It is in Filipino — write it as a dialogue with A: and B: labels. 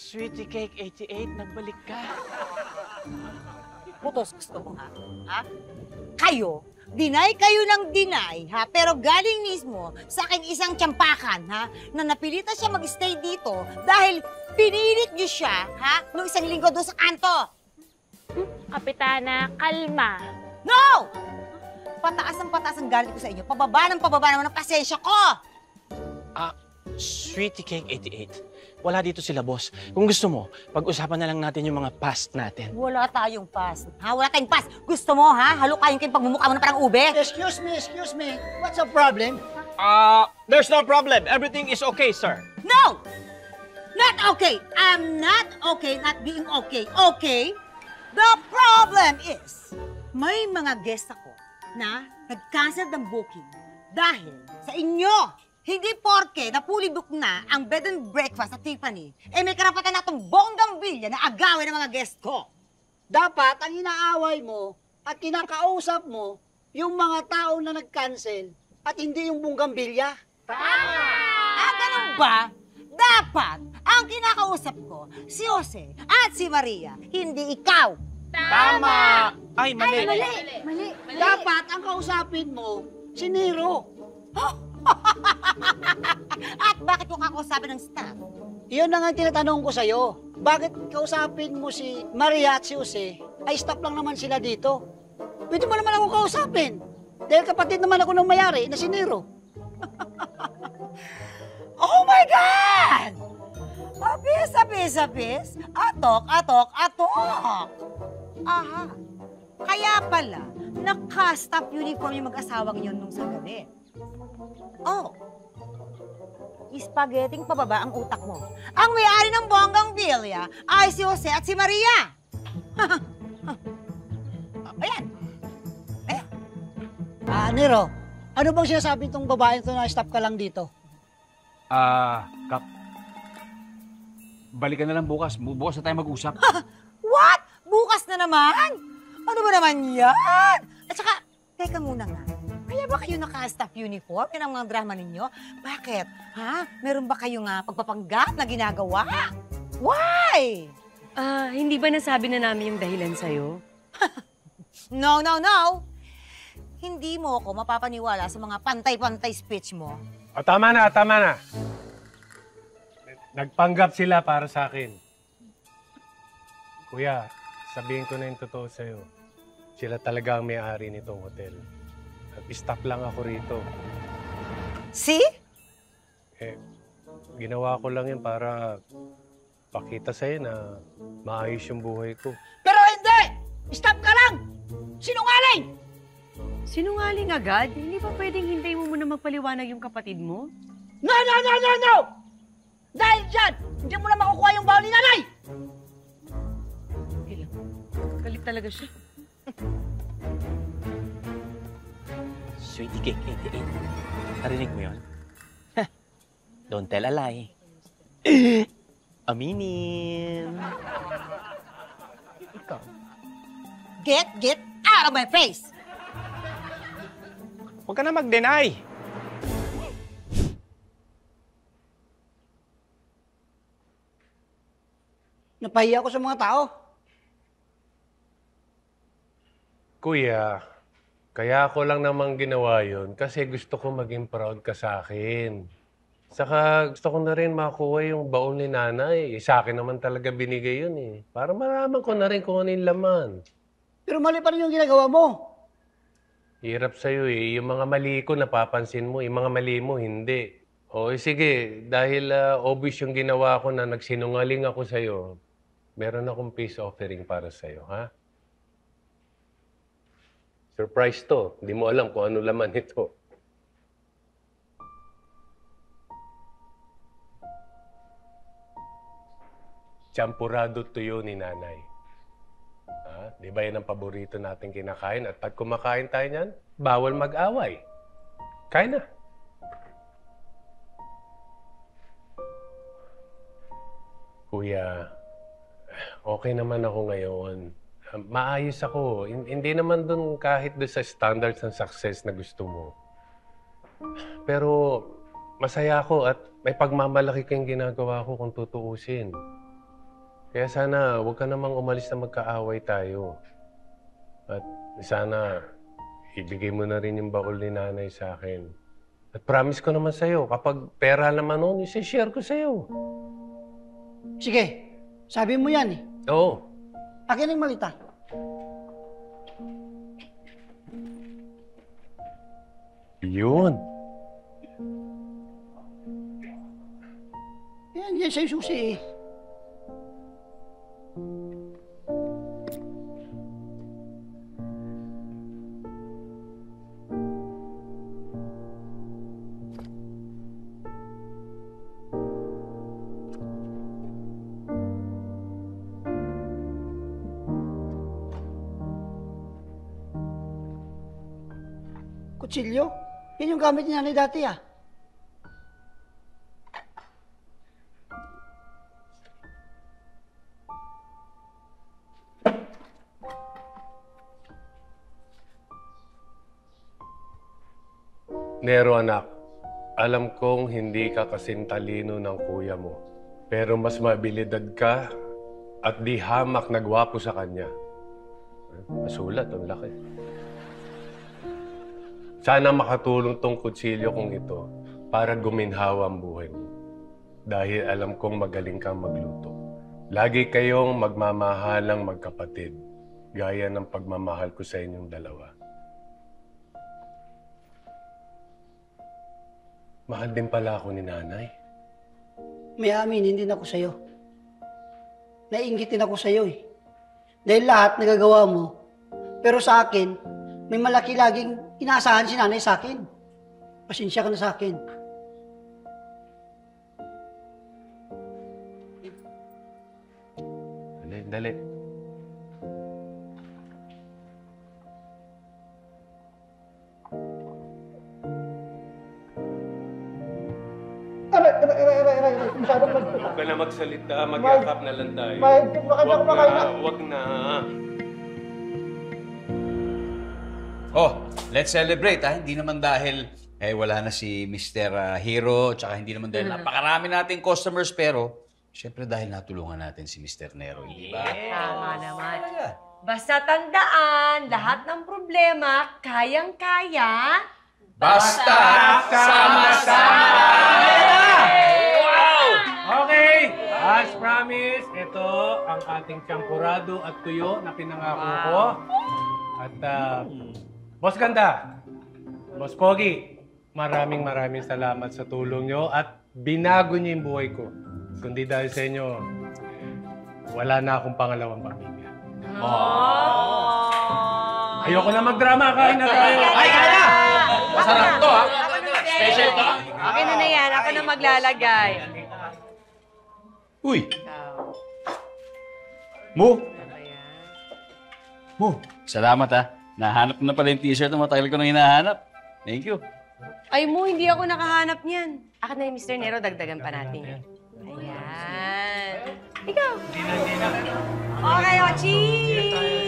A: Sweetie Cake 88, nagbalik ka.
B: Putos, gusto mo ha? Ha? Kayo, deny kayo ng deny, ha? Pero galing mismo sa aking isang tiyampakan, ha? Na napilitan siya mag-stay dito dahil pinilit niyo siya, ha? Noong isang linggo doon sa kanto.
C: Kapitana, kalma.
B: No! Pataas ang galit ko sa inyo. Pababa naman ang pasensya ko.
A: Sweetie Cake 88, wala dito sila, boss. Kung gusto mo, pag-usapan na lang natin yung mga past natin.
B: Wala tayong past. Ha? Wala tayong past. Gusto mo, ha? Halukayin ko yung pagmumukha mo na parang ube?
D: Excuse me. What's the problem?
A: There's no problem. Everything is okay, sir.
B: No! Not okay. I'm not okay not being okay. Okay? The problem is, may mga guest ako na nag-cancel ng booking dahil sa inyo. Hindi porke na fully book na ang bed and breakfast at Tiffany, may karapatan na itong bonggang bilya na agawin ng mga guest ko.
D: Dapat ang inaaway mo at kinakausap mo yung mga tao na nag-cancel at hindi yung bunggambilya.
B: Ganun ba? Dapat ang kinakausap ko si Jose at si Maria, hindi ikaw.
A: Tama! Ay, mali.
C: Mali.
D: Dapat ang kausapin mo si Nero.
B: At bakit ko kakausapin ng staff?
D: Iyon na nga ang tinatanong ko sa'yo. Bakit kausapin mo si Maria at si Jose? Ay, stop lang naman sila dito. Pwede mo naman ako kausapin. Dahil kapatid naman ako ng mayari na si Nero.
B: Oh my God! Apis. Atok. Aha. Kaya pala, naka-staff uniform yung mag-asawang yun nung sa gabi. Oh. Spaghetting pababa ang utak mo. Ang may-ari ng bonggang bilya ay si Jose at si Maria. Ayan.
D: Nero, ano bang sinasabi itong babaeng to na stop ka lang dito?
E: Kap. Balikan na lang bukas. Bukas na tayo mag-usap.
B: What? Bukas na naman? Ano ba naman yan? At saka, teka muna nga. Kaya ba kayo naka-staff uniform? Yan ang mga drama ninyo? Bakit? Ha? Meron ba kayong pagpapanggap na ginagawa? Why?
F: Hindi ba nasabi na namin yung dahilan sa'yo?
B: No. Hindi mo ako mapapaniwala sa mga pantay-pantay speech mo.
G: Tama na. Nagpanggap sila para sa akin. Kuya, sabihin ko na yung totoo sa'yo. Sila talaga ang may-ari nitong hotel. Nag-stop lang ako rito.
B: See?
G: Ginawa ko lang yun para pakita sa'yo na maayos yung buhay ko.
D: Pero hindi! Stop ka lang! Sinungaling!
F: Sinungaling agad? Hindi ba pwedeng hintayin mo muna magpaliwanag yung kapatid mo?
D: No! Dahil dyan, hindi mo na makukuha yung baon ni nanay!
F: Galit talaga siya.
A: Sweetie Cake 88, narinig mo yun? Don't tell a lie. Aminin. Ikaw.
B: Get out of my face!
A: Huwag ka na mag-deny.
D: Napahiya ako sa mga tao.
G: Kuya, kaya ako lang namang ginawa yun kasi gusto ko maging proud ka sa akin. Saka gusto ko na rin makuha yung baon ni nanay. Sa akin naman talaga binigay yun eh. Para malaman ko na rin kung ano yung laman.
D: Pero mali pa rin yung ginagawa mo.
G: Hirap sa'yo eh. Yung mga mali ko napapansin mo, yung mga mali mo hindi. O sige, dahil obvious yung ginawa ko na nagsinungaling ako sa'yo, meron akong peace offering para sa'yo, ha? Surprise to. Hindi mo alam kung ano laman ito. Champurado tuyo ni nanay. Di ba yan ang paborito natin kinakain? At pag kumakain tayo niyan, bawal mag-away. Kain na. Kuya, okay naman ako ngayon. Maayos ako. Hindi naman dun kahit doon sa standards ng success na gusto mo. Pero masaya ako at may pagmamalaki kayong ginagawa ko kung tutuusin. Kaya sana huwag ka namang umalis na magkaaway tayo. At sana ibigay mo na rin yung baul ni nanay sa akin. At promise ko naman sa'yo, kapag pera naman nun, isi-share ko sa'yo.
D: Sige, sabi mo yan eh.
G: Oo.
D: Akin ang malita.
G: Yun.
D: Yan sa'yo susi eh. Kutsilyo? Yan yung gamit ni nanay dati ah.
G: Nero anak, alam kong hindi ka kasing talino ng kuya mo. Pero mas mabilidad ka at di hamak na gwapo sa kanya. Masulat, ang laki. Sana makatulong tong kutsilyo kong ito para guminhawa ang buhay mo. Dahil alam kong magaling kang magluto. Lagi kayong magmamahalang magkapatid, gaya ng pagmamahal ko sa inyong dalawa. Mahal din pala ako ni nanay.
D: May aminin din ako sa'yo. Naiingitin ako sa'yo eh. Dahil lahat nagagawa mo, pero sa akin, may malaki laging inaasahan si nanay sa akin. Pasensya ka na sa akin.
G: Dali, dali. Huwag ka na magsalita, mag-yakap na lang tayo. Huwag na.
E: Oh, let's celebrate ha. Hindi naman dahil wala na si Mr. Hero, tsaka hindi naman dahil napakarami nating customers, pero syempre dahil natulungan natin si Mr. Nero, hindi ba?
F: Tama naman. Basta tandaan, lahat ng problema, kayang-kaya.
E: Basta sama-sama!
G: Wow! Okay, as promised, ito ang ating champurado at tuyo na pinangako ko. At Boss Ganda, Boss Pogi, maraming salamat sa tulong nyo at binago nyo yung buhay ko. Kundi dahil sa inyo, wala na akong pangalawang pamilya. Ayoko na magdrama, kain na tayo.
E: Ay, kaya na! Masarap to ha!
F: Special to. Okay na yan. Ako na maglalagay.
E: Uy! Mo! Mo! Salamat ha. Nahanap ko na pala yung t-shirt na matagal ko nang hinahanap. Thank you.
F: Ay mo, hindi ako nakahanap niyan. Akin na yung Mr. Nero, dagdagan pa natin yan. Ayan. Ikaw.
G: Hindi na.
F: Okay, oh, cheese!